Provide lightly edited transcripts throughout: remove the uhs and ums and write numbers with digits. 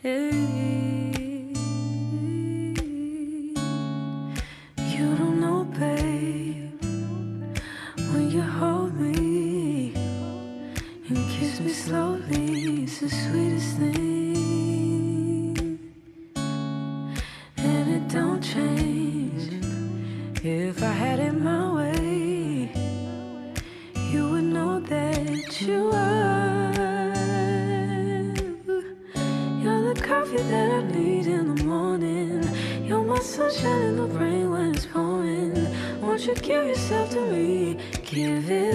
Hey, you don't know, babe, when you hold me and kiss me slowly, it's the sweetest thing, and it don't change. If I had it my way, you would know that you are. You're the coffee that I need in the morning. You're my sunshine in the rain when it's pouring. Won't you give yourself to me? Give it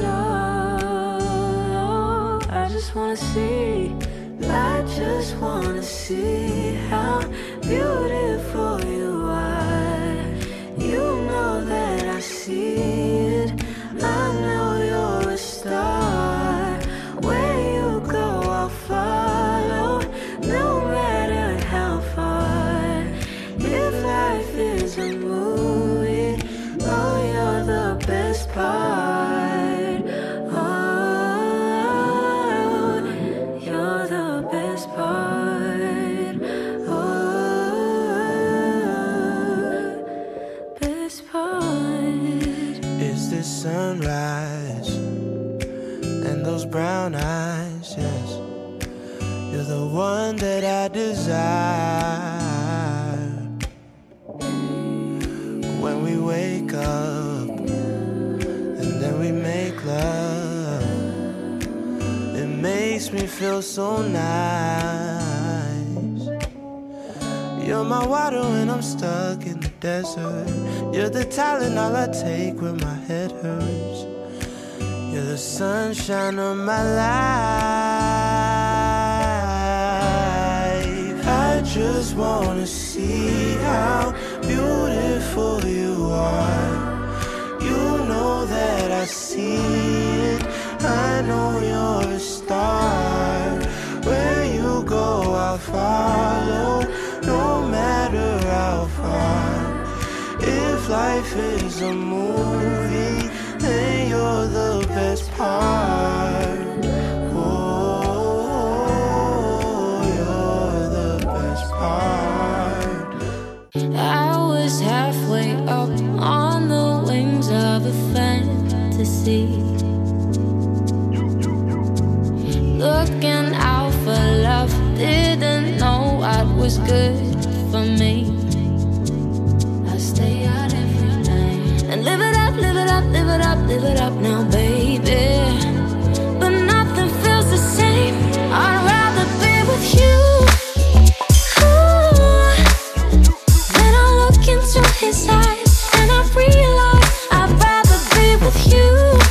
all. I just wanna see. I just wanna see how beautiful you are. You know that I see it. I know you're a star. Where you go, I'll follow, no matter how far. If life is a movie, oh, you're the best part. Oh, you're the best part. Oh, best part. Is this sunrise and those brown eyes? Yes, you're the one that I desire. When we wake up and then we make love, it makes me feel so nice. You're my water when I'm stuck in the desert. You're the talent all I take when my head hurts. You're the sunshine of my life. I just wanna see how beautiful you are. You know that I see it. I know you're a star. Where you go, I'll follow, no matter how far. If life is a movie, then you're the best part. Oh, you're the best part. I was halfway up on the wings of a fantasy, looking out for love, didn't know what was good for me. I stay out every night and live it up, live it up, live it up, live it up now, baby. But nothing feels the same. I'd rather be with you. Ooh. Then I look into his eyes and I realize I'd rather be with you.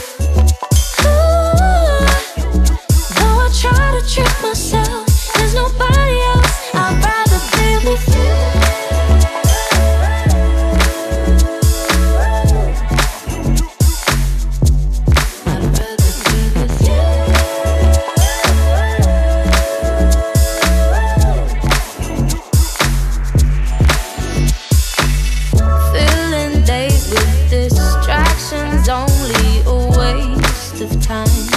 Ooh. Though I try to trick myself, there's nobody else. I'd rather be with you. Only a waste of time.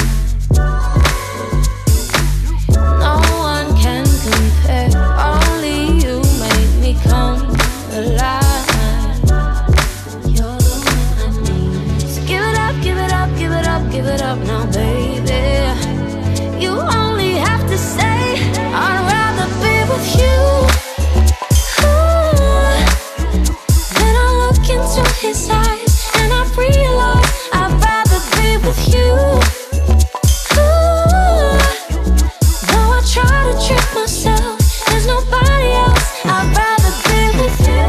No one can compare. Only you make me come alive. You're the one I need. So give it up, give it up, give it up, give it up now, baby. You only have to say I'd rather be with you. Ooh. Then I look into his eyes and I realize I'd rather be with you. Ooh. Though I try to trick myself, there's nobody else. I'd rather be with you.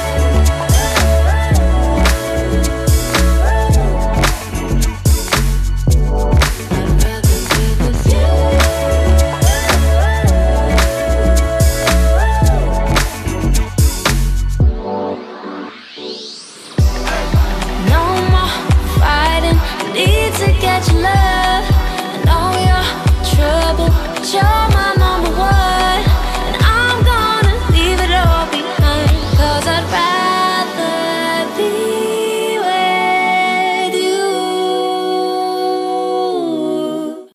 I'd rather be with you. No more fighting, need to get your love.